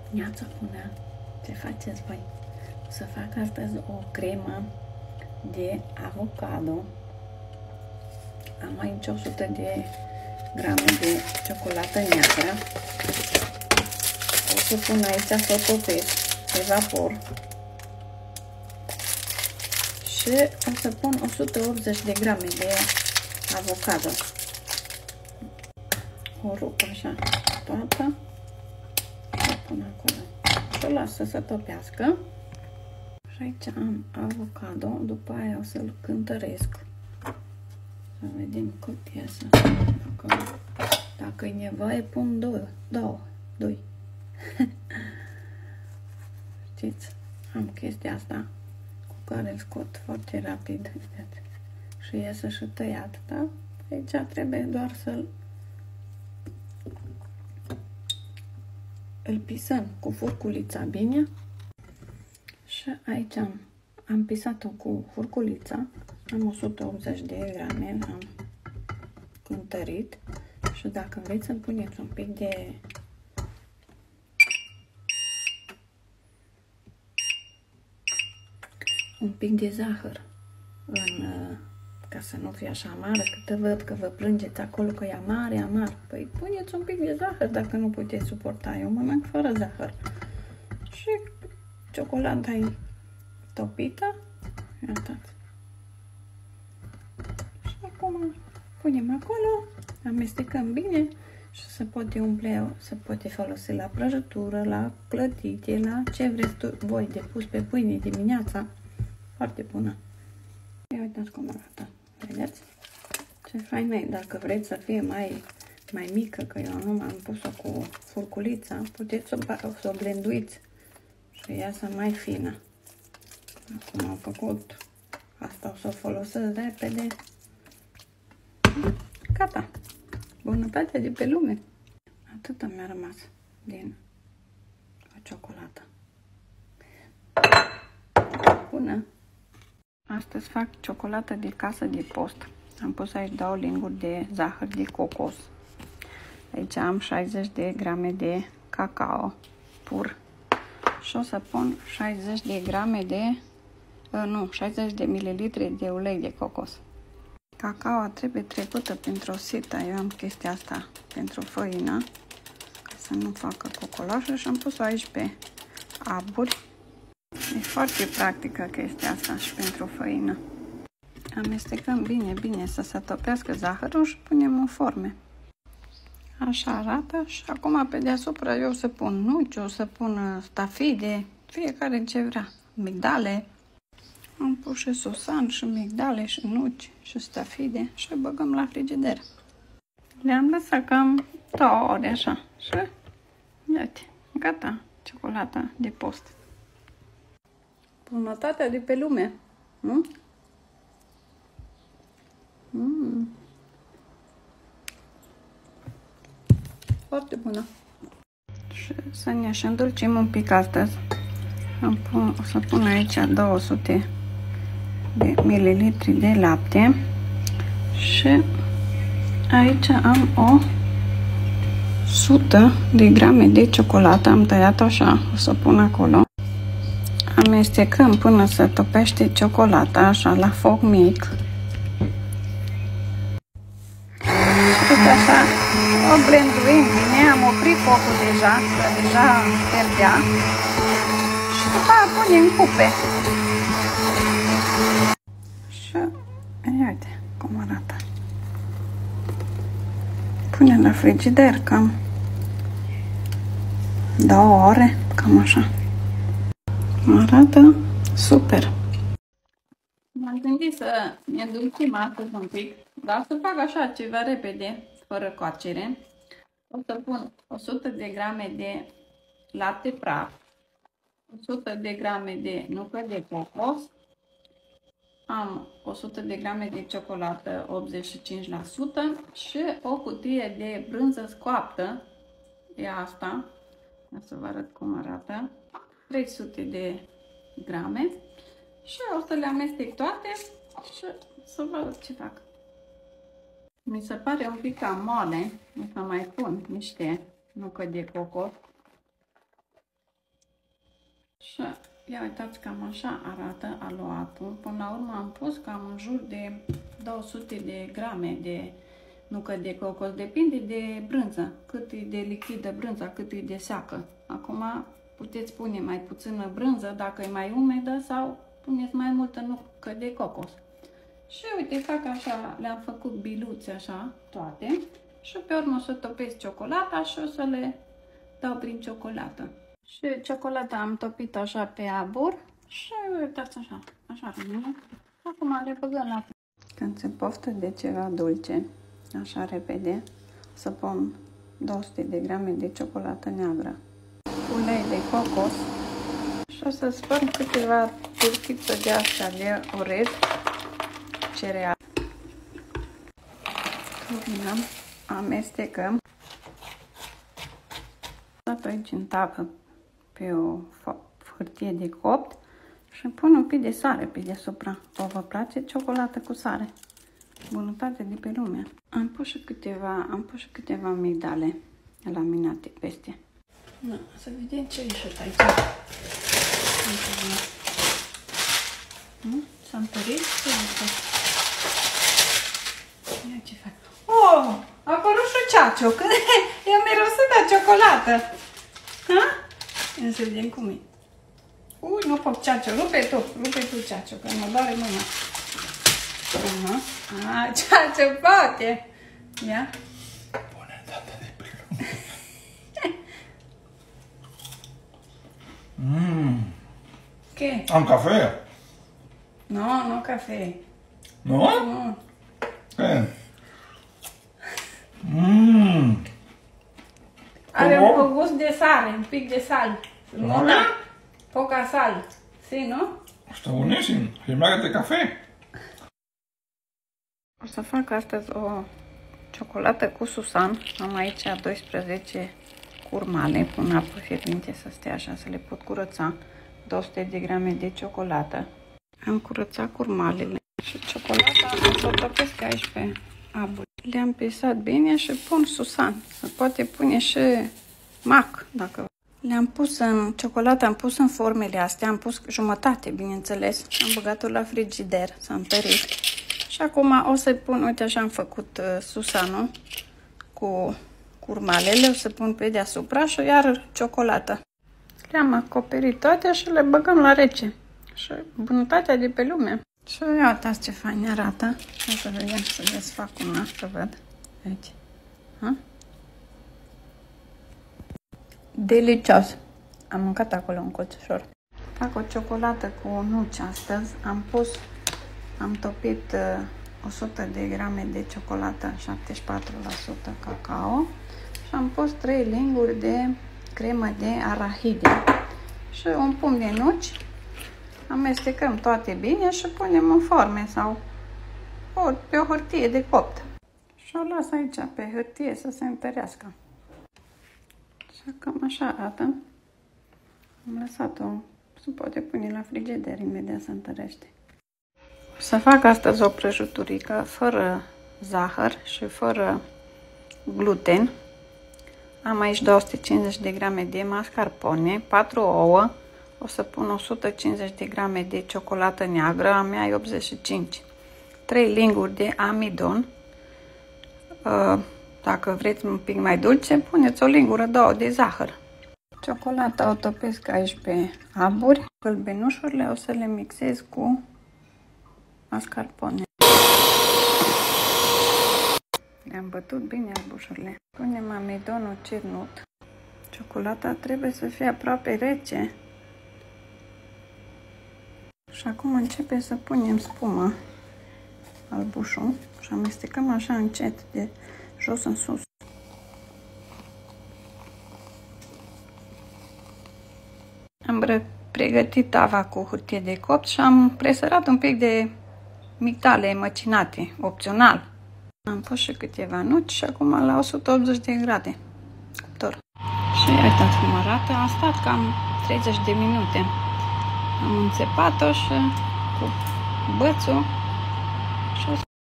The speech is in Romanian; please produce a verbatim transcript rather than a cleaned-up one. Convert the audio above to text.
Neața bună! Ce faceți voi? O să fac astăzi o cremă de avocado. Am aici o sută de grame de ciocolată neagră. O să pun aici să o topesc pe vapor. Și o să pun o sută optzeci de grame de avocado. O rup așa toată. O pun acolo. Și o las să se topească. Și aici am avocado. După aia o să-l cântăresc. Să vedem cât iasă. Dacă, dacă e nevoie, pun două. Două. Doi. Știți? Am chestia asta cu care îl scot foarte rapid. Și iasă și tăiat. Da? Aici trebuie doar să-l îl pisăm cu furculița bine. Și aici am, am pisat-o cu furculița. Am o sută optzeci de grame, am cântărit. Și dacă vreți să puneți un pic de un pic de zahăr în, ca să nu fie așa amară, că te văd că vă plângeți acolo că e amar, e amar. Păi puneți un pic de zahăr dacă nu puteți suporta. Eu mănânc fără zahăr. Și ciocolata e topită. Uitați. Și acum punem acolo, amestecăm bine și se poate umple, se poate folosi la prăjitură, la clătite, la ce vreți tu, voi de pus pe pâine dimineața. Foarte bună. Ia uitați cum arată. Vedeți? Ce fain e. Dacă vreți să fie mai, mai mică, că eu nu m-am pus-o cu furculița, puteți să o, să o blenduiți și iasă mai fină. Acum am făcut asta, o să o folosesc repede. Gata. Bunătatea de pe lume. Atâta mi-a rămas din ciocolată. Bună! Astăzi fac ciocolată de casă de post. Am pus aici două linguri de zahăr de cocos. Aici am șaizeci de grame de cacao pur. Și o să pun șaizeci de grame de, nu, șaizeci de mililitri de ulei de cocos. Cacao trebuie trecută printr-o sită. Eu am chestia asta pentru făină, ca să nu facă cocoloșă, și am pus-o aici pe aburi. E foarte practică chestia asta și pentru făină. Amestecăm bine, bine să se topească zahărul și punem în forme. Așa arată și acum pe deasupra eu o să pun nuci, o să pun stafide, fiecare ce vrea, migdale. Am pus și susan și migdale și nuci și stafide și băgăm la frigider. Le-am lăsat cam două ore așa și iată, gata, ciocolata de post. Bunătatea de pe lume. Mm? Mm. Foarte bună. Și să ne și îndulcim un pic astăzi. Am pun, o să pun aici două sute de mililitri de lapte și aici am o sută de grame de ciocolată. Am tăiat așa, o să pun acolo. Amestecăm până se topește ciocolata, așa, la foc mic. Și așa, o blenduim bine, am oprit focul deja, că deja ferdea. Și după aia punem în cupe. Și uite cum arată. Punem la frigider cam două ore, cam așa. Arată super. M-am gândit să ne îndulcim astăzi un pic, dar să fac așa ceva repede, fără coacere. O să pun o sută de grame de lapte praf, o sută de grame de nucă de cocos, am o sută de grame de ciocolată optzeci și cinci la sută și o cutie de brânză scoaptă, e asta, o să vă arăt cum arată. trei sute de grame și o să le amestec toate și să văd ce fac. Mi se pare un pic cam moale, o să mai pun niște nucă de cocos Și ia uitați, cam așa arată aluatul. Până la urmă am pus cam în jur de două sute de grame de nucă de cocos. Depinde de brânză, cât e de lichidă brânza, cât e de seacă. Acum puteți pune mai puțină brânză dacă e mai umedă sau puneți mai multă nucă de cocos. Și uite, fac așa, le-am făcut biluțe așa, toate. Și pe urmă o să topesc ciocolata și o să le dau prin ciocolată. Și ciocolata am topit așa pe abur și uitați așa, așa rămâne. Acum le băgăm la... Când se poftă de ceva dulce, așa repede, să pun două sute de grame de ciocolată neagră, ulei de cocos și o să spun câteva turchițe de astea de orez, cereale. Turinăm, amestecăm. Dat aici în tavă pe o hârtie de copt și pun un pic de sare pe deasupra. O vă place ciocolată cu sare? Bunătate de pe lume. Am pus și câteva, am pus și câteva migdale laminate peste. Da, să vedem ce ieșit aici. S-a întărit? Ce este? Ia ce fac. Oh! A apărut și ceacio, că i-a mirosit de ciocolată. Ha? Ia să vedem cum e. Ui, nu pot, ceacio, rupe tu, rupe tu, ceacio, că mă doare mâna. Aha. A, ceacio, poate. Ia. Bunătate de pe lume. Mmm. Ce? Am cafea. Nu, no, nu cafe. Nu? Nu. Ce? Mmm. Are un gust de sare, un pic de sal. Nu, da? Poca sal. Si, nu? Está buenísimo. Se me de café. O să fac astăzi o ciocolată cu susan. Am aici doisprezece curmale. Pun apă fierbinte să stea așa, să le pot curăța. două sute de grame de ciocolată. Am curățat curmalele și ciocolata o să o topesc aici pe abur. Le-am pisat bine și pun susan. Se poate pune și mac, dacă le-am pus în ciocolată, am pus în formele astea, am pus jumătate, bineînțeles. Am băgat-o la frigider, s-a întărit. Și acum o să-i pun, uite așa am făcut uh, susanul cu curmalele, o să pun pe deasupra și iar ciocolată. Le-am acoperit toate și le băgăm la rece. Și bunătatea de pe lume. Și ia uitați ce fain arată. O să vedem, să desfac una, să văd. Aici. Ha? Delicios. Am mâncat acolo un colțușor. Fac o ciocolată cu nuci astăzi. Am pus, am topit uh, o sută de grame de ciocolată, șaptezeci și patru la sută cacao. Și am pus trei linguri de cremă de arahide. Și un pumn de nuci. Amestecăm toate bine și punem în forme sau o, pe o hârtie de copt. Și o las aici pe hârtie să se întărească. Și cam așa arată. Am lăsat-o, se poate pune la frigider, imediat se întărește. O să fac astăzi o prăjiturică fără zahăr și fără gluten. Am aici două sute cincizeci de grame de mascarpone, patru ouă. O să pun o sută cincizeci de grame de ciocolată neagră, a mea e optzeci și cinci. trei linguri de amidon. Dacă vreți un pic mai dulce, puneți o lingură, două de zahăr. Ciocolata o topesc aici pe aburi. Gălbenușurile o să le mixez cu mascarpone. Le-am bătut bine albușurile. Punem amidonul cernut. Ciocolata trebuie să fie aproape rece. Și acum începem să punem spumă, albușul, și amestecăm așa încet, de jos în sus. Am pregătit tava cu hârtie de copt și am presărat un pic de migdale măcinate, opțional. Am pus și câteva nuci și acum la o sută optzeci de grade cuptor. Și uitați cum arată, a stat cam treizeci de minute. Am înțepat-o și cu bățul și o să